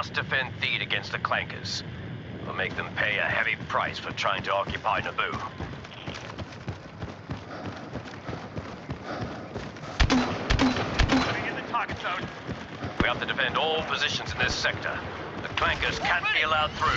must defend Theed against the Clankers. We'll make them pay a heavy price for trying to occupy Naboo. Coming in the target zone. We have to defend all positions in this sector. The Clankers can't be allowed through.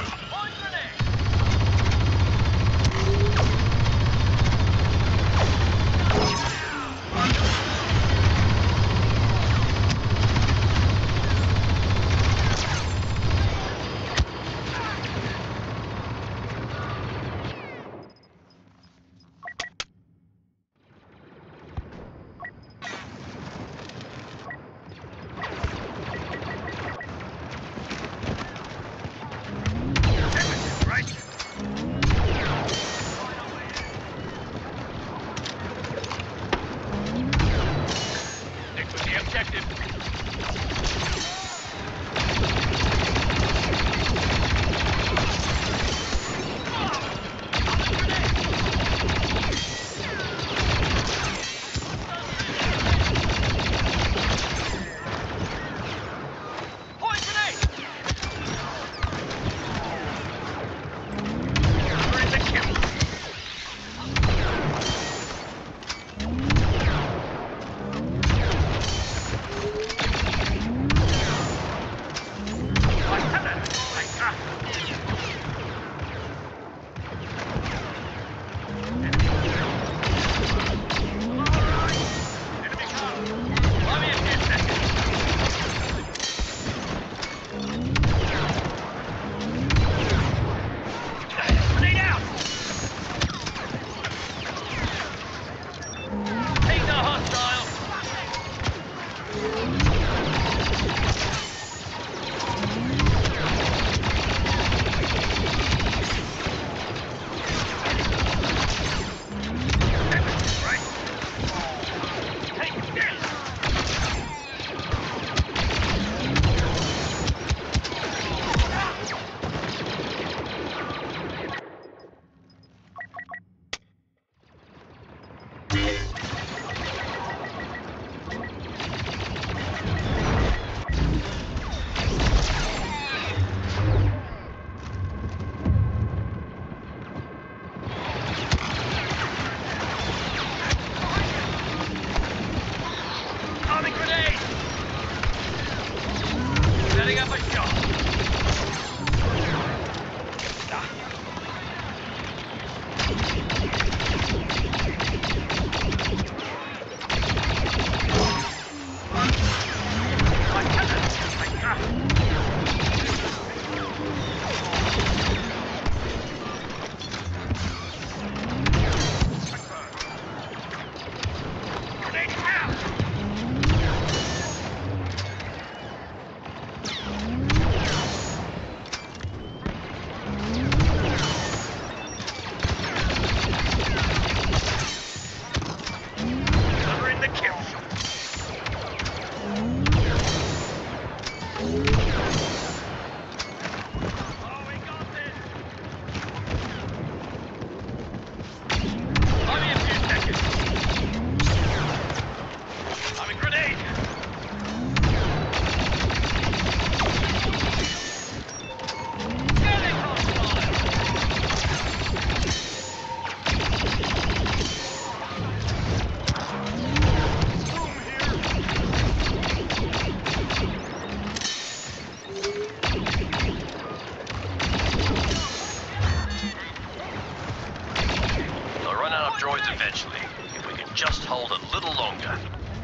Eventually, if we can just hold a little longer.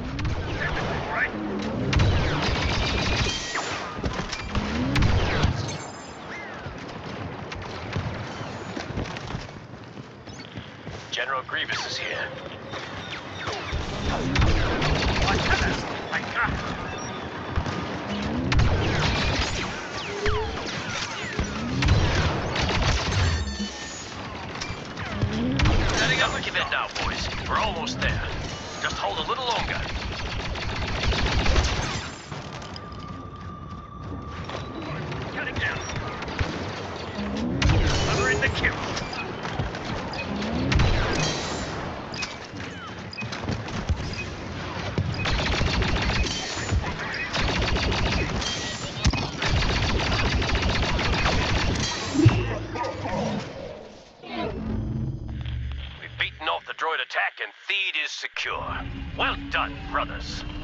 General Grievous is here. Don't give in now, boys. We're almost there. Just hold a little longer. Cutting down. Covering the kill. beaten off the droid attack and Theed is secure. Well done, brothers.